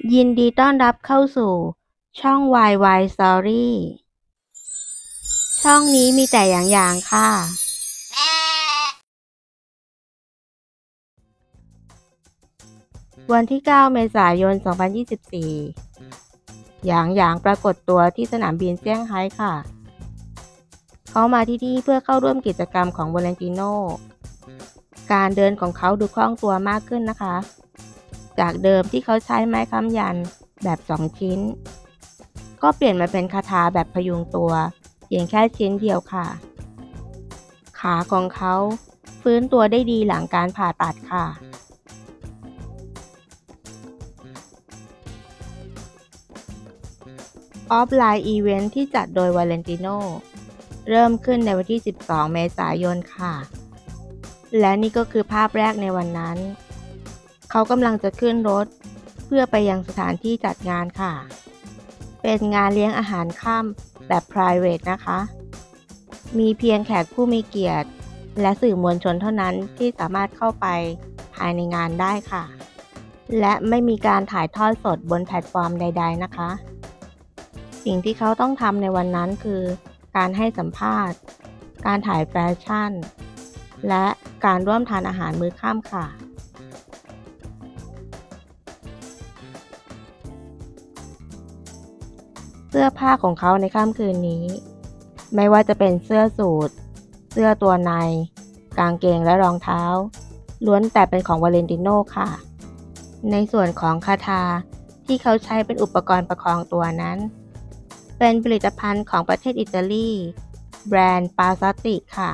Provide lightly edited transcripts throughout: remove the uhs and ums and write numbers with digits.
ยินดีต้อนรับเข้าสู่ช่อง YY Story ช่องนี้มีแต่อย่างค่ะ วันที่ 9 เมษายน 2024 หยางปรากฏตัวที่สนามบินเซี่ยงไฮ้ค่ะ เขามาที่นี่เพื่อเข้าร่วมกิจกรรมของวาเลนติโน การเดินของเขาดูคล่องตัวมากขึ้นนะคะ จากเดิมที่เขาใช้ไม้ค้ำยันแบบ2ชิ้นก็เปลี่ยนมาเป็นคาถาแบบพยุงตัวเพียงแค่ชิ้นเดียวค่ะ ขาของเขาฟื้นตัวได้ดีหลังการผ่าตัดค่ะ ออฟไลน์อีเวนท์ที่จัดโดยวาเลนติโนเริ่มขึ้นในวันที่ 12 เมษายนค่ะ และนี่ก็คือภาพแรกในวันนั้น เขากำลังจะขึ้นรถเพื่อไปยังสถานที่จัดงานค่ะ เป็นงานเลี้ยงอาหารค่ำแบบ private นะคะ มีเพียงแขกผู้มีเกียรติและสื่อมวลชนเท่านั้นที่สามารถเข้าไปภายในงานได้ค่ะ และไม่มีการถ่ายทอดสดบนแพลตฟอร์มใดๆนะคะ สิ่งที่เขาต้องทำในวันนั้นคือการให้สัมภาษณ์ การถ่ายแฟชั่น และการร่วมทานอาหารมื้อค่ำค่ะ เสื้อผ้าของเขาในค่ำคืนนี้ไม่ว่าจะเป็นเสื้อสูท เสื้อตัวใน กางเกงและรองเท้าล้วนแต่เป็นของวาเลนติโนค่ะ ในส่วนของคาถาที่เขาใช้เป็นอุปกรณ์ประคองตัวนั้นเป็นผลิตภัณฑ์ของประเทศอิตาลีแบรนด์ปาซาติค่ะ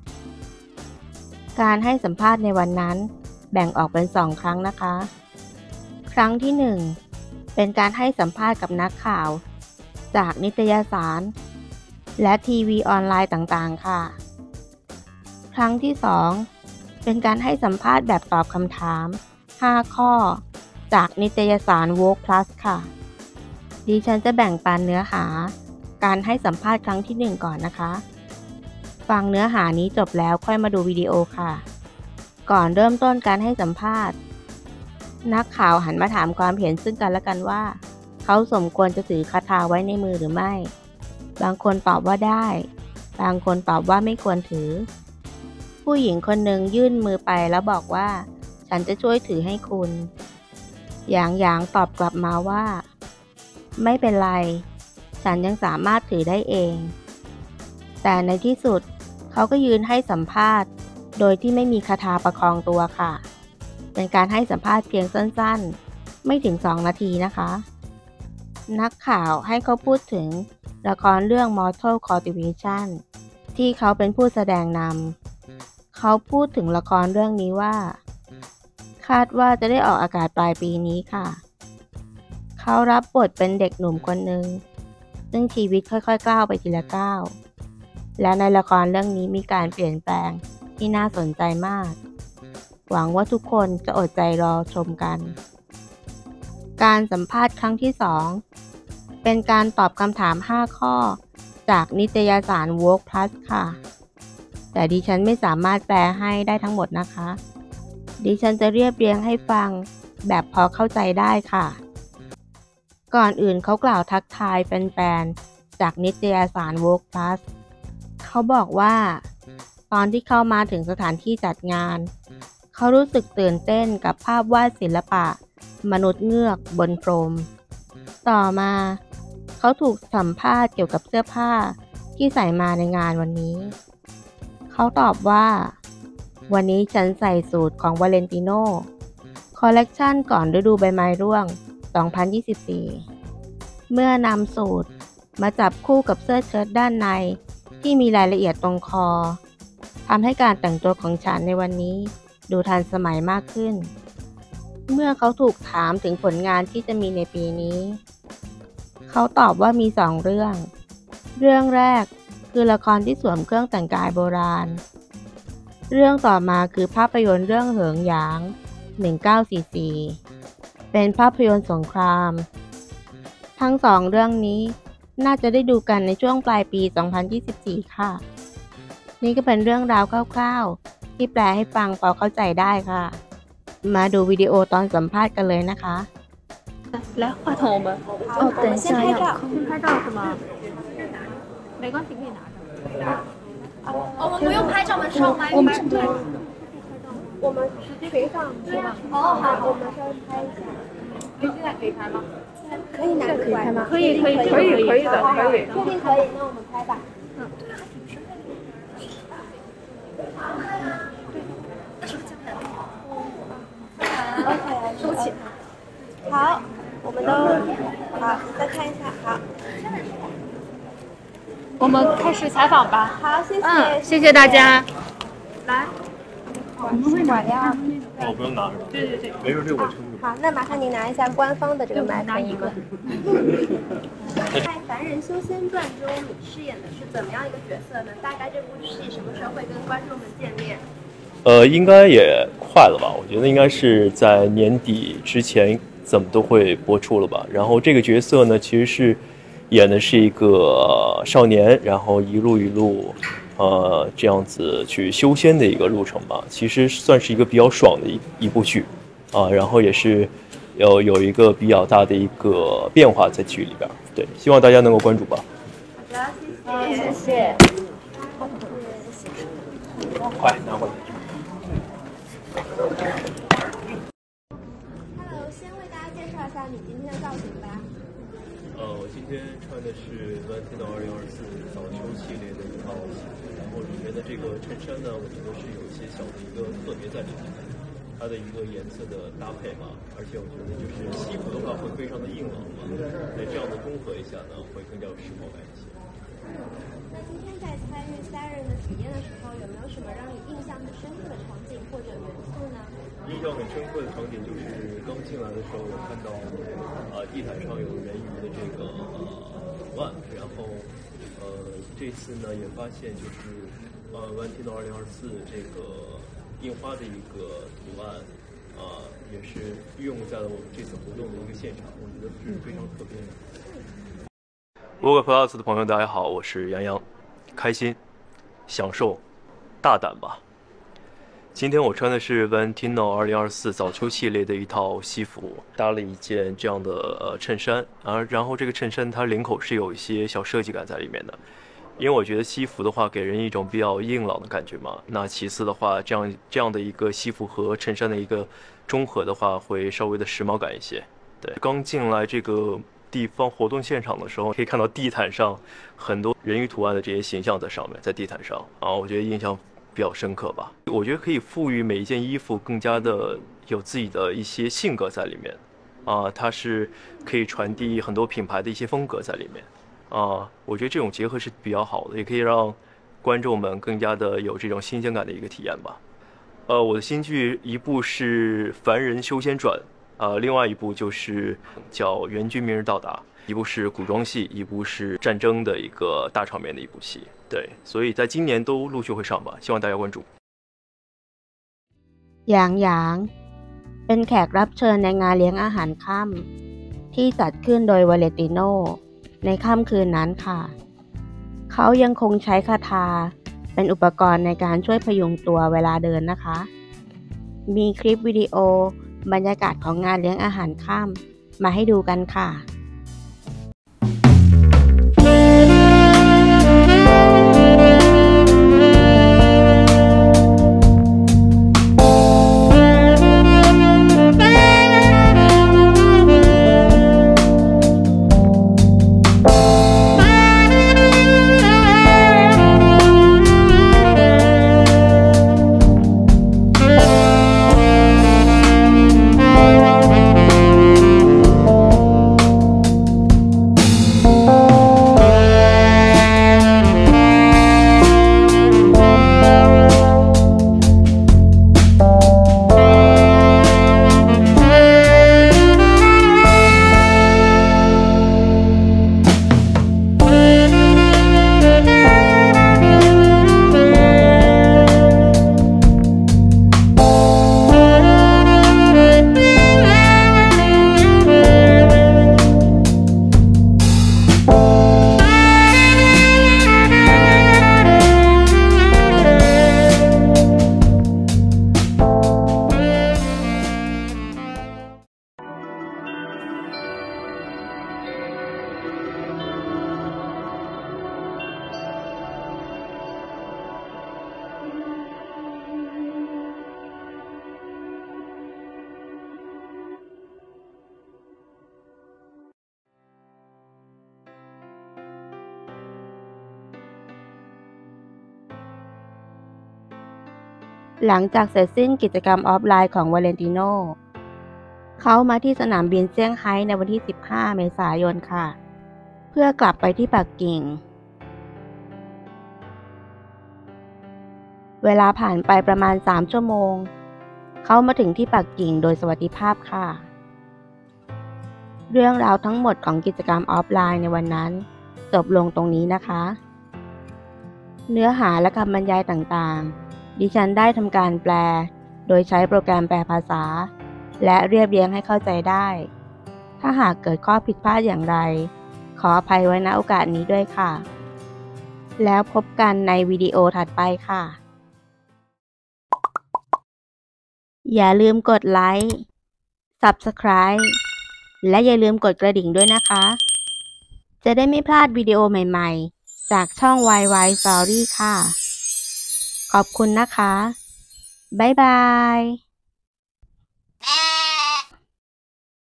การให้สัมภาษณ์ในวันนั้นแบ่งออกเป็น2ครั้งนะคะครั้งที่1เป็นการให้สัมภาษณ์กับนักข่าวจากนิตยสารและทีวีออนไลน์ต่างๆค่ะครั้งที่2เป็นการให้สัมภาษณ์แบบตอบคำถาม5ข้อจากนิตยสาร Vogue Plus ค่ะดิฉันจะแบ่งปันเนื้อหาการให้สัมภาษณ์ครั้งที่1ก่อนนะคะฟังเนื้อหานี้จบแล้วค่อยมาดูวิดีโอค่ะก่อนเริ่มต้นการให้สัมภาษณ์นักข่าวหันมาถามความเห็นซึ่งกันและกันว่าเขาสมควรจะถือคาถาไว้ในมือหรือไม่บางคนตอบว่าได้บางคนตอบว่าไม่ควรถือผู้หญิงคนหนึ่งยื่นมือไปแล้วบอกว่าฉันจะช่วยถือให้คุณหยางตอบกลับมาว่าไม่เป็นไรฉันยังสามารถถือได้เองแต่ในที่สุดเขาก็ยืนให้สัมภาษณ์โดยที่ไม่มีคาถาประคองตัวค่ะเป็นการให้สัมภาษณ์เพียงสั้นๆไม่ถึง2 นาทีนะคะนักข่าวให้เขาพูดถึงละครเรื่อง Mortal Cultivation ที่เขาเป็นผู้แสดงนำเขาพูดถึงละครเรื่องนี้ว่าคาดว่าจะได้ออกอากาศปลายปีนี้ค่ะเขารับบทเป็นเด็กหนุ่มคนหนึ่งซึ่งชีวิตค่อยๆก้าวไปทีละก้าวและในละครเรื่องนี้มีการเปลี่ยนแปลงที่น่าสนใจมากหวังว่าทุกคนจะอดใจรอชมกันการสัมภาษณ์ครั้งที่2เป็นการตอบคำถาม5ข้อจากนิตยสาร Vogue Plus ค่ะแต่ดิฉันไม่สามารถแปลให้ได้ทั้งหมดนะคะดิฉันจะเรียบเรียงให้ฟังแบบพอเข้าใจได้ค่ะก่อนอื่นเขากล่าวทักทายแฟนๆจากนิตยสาร Vogue Plus เขาบอกว่าตอนที่เข้ามาถึงสถานที่จัดงานเขารู้สึกตื่นเต้นกับภาพวาดศิลปะมนุษย์เงือกบนพรมต่อมาเขาถูกสัมภาษณ์เกี่ยวกับเสื้อผ้าที่ใส่มาในงานวันนี้เขาตอบว่าวันนี้ฉันใส่สูทของวาเลนติโนคอลเลกชันก่อนฤดูใบไม้ร่วง2024เมื่อนำสูทมาจับคู่กับเสื้อเชิ้ตด้านในที่มีรายละเอียดตรงคอทำให้การแต่งตัวของฉันในวันนี้ดูทันสมัยมากขึ้นเมื่อเขาถูกถามถึงผลงานที่จะมีในปีนี้เขาตอบว่ามี2 เรื่องแรกคือละครที่สวมเครื่องแต่งกายโบราณเรื่องต่อมาคือภาพยนตร์เรื่องเหิงหยาง1944เป็นภาพยนตร์สงครามทั้ง2 เรื่องนี้น่าจะได้ดูกันในช่วงปลายปี 2024 ค่ะนี่ก็เป็นเรื่องราวคร่าวๆที่แปลให้ฟังพอเข้าใจได้ค่ะมาดูวิดีโอตอนสัมภาษณ์กันเลยนะคะ来，话筒我们。哦，等一下要先拍照是吗？没关系，可以拿着。 我们不用拍照，我们上麦。 我们对。 我们直接可以上是吧？哦，好，我们稍微拍一下。现在可以拍吗？可以拿着拍吗？ 可以的，可以。 确定可以，那我们拍吧。嗯。OK， 收起。好，我们都好，再看一下，好。 我们开始采访吧。 好，谢谢。 谢谢大家。 来，我们会拿呀。 我不用拿是吧？ 对。 没事，这我撑住。 好，那麻烦您拿一下官方的这个麦克。 拿一个。 在《凡人修仙传》中，你饰演的是怎么样一个角色呢？大概这部戏什么时候会跟观众们见面？ 应该也快了吧？我觉得应该是在年底之前，怎么都会播出了吧。然后这个角色呢，其实是演的是一个少年，然后一路这样子去修仙的一个路程吧。其实算是一个比较爽的一部剧啊，然后也是有一个比较大的一个变化在剧里边。对，希望大家能够关注吧。 好的，谢谢。 快拿过来。 Hello， 先为大家介绍一下你今天的造型吧。 我今天穿的是Valentino 2024早秋系列的一套西服，然后里面的这个衬衫呢，我觉得是有一些小的一个特别在里面，它的一个颜色的搭配嘛，而且我觉得就是西服的话会非常的硬朗嘛，那这样的综合一下呢，会更加有时髦感一些。 那今天在参与Siren的体验的时候，有没有什么让你印象很深刻的场景或者元素呢？ 印象很深刻的场景就是刚进来的时候，我看到地毯上有人鱼的这个图案，然后这次呢也发现就是Valentino 2024这个印花的一个图案也是运用在了我们这次活动的一个现场，我觉得是非常特别的。Work Plus 的朋友大家好，我是杨洋，开心享受大胆吧。今天我穿的是 Valentino 2024早秋系列的一套西服，搭了一件这样的衬衫然后这个衬衫它领口是有一些小设计感在里面的，因为我觉得西服的话给人一种比较硬朗的感觉嘛。那其次的话，这样的一个西服和衬衫的一个中和的话，会稍微的时髦感一些。对，刚进来这个地方活动现场的时候，可以看到地毯上很多人鱼图案的这些形象在上面，在地毯上我觉得印象比较深刻吧。我觉得可以赋予每一件衣服更加的有自己的一些性格在里面它是可以传递很多品牌的一些风格在里面我觉得这种结合是比较好的，也可以让观众们更加的有这种新鲜感的一个体验吧。我的新剧一部是《凡人修仙传》另外一部就是叫《援军明日到达》，一部是古装戏，一部是战争的一个大场面的一部戏。对，所以在今年都陆续会上吧，希望大家关注。 หยางเป็นแขกรับเชิญในงานเลี้ยงอาหารค่ำที่จัดขึ้นโดยวาเลติโนในค่ำคืนนั้นค่ะเขายังคงใช้คาถาเป็นอุปกรณ์ในการช่วยพยุงตัวเวลาเดินนะคะมีคลิปวิดีโอบรรยากาศของงานเลี้ยงอาหารค่ำมาให้ดูกันค่ะหลังจากเสร็จสิ้นกิจกรรมออฟไลน์ของวาเลนติโนเขามาที่สนามบินเซี่ยงไฮ้ในวันที่ 15 เมษายนค่ะ เพื่อกลับไปที่ปักกิ่ง เวลาผ่านไปประมาณ 3 ชั่วโมง เขามาถึงที่ปักกิ่งโดยสวัสดิภาพค่ะ เรื่องราวทั้งหมดของกิจกรรมออฟไลน์ในวันนั้นจบลงตรงนี้นะคะ เนื้อหาและคำบรรยายต่างๆดิฉันได้ทำการแปลโดยใช้โปรแกรมแปลภาษาและเรียบเรียงให้เข้าใจได้ ถ้าหากเกิดข้อผิดพลาดอย่างไรขออภัยไว้ณโอกาสนี้ด้วยค่ะ แล้วพบกันในวิดีโอถัดไปค่ะ อย่าลืมกดไลค์ Subscribe และอย่าลืมกดกระดิ่งด้วยนะคะ จะได้ไม่พลาดวิดีโอใหม่ๆจากช่อง YY Story ค่ะ ขอบคุณนะคะ บ๊ายบาย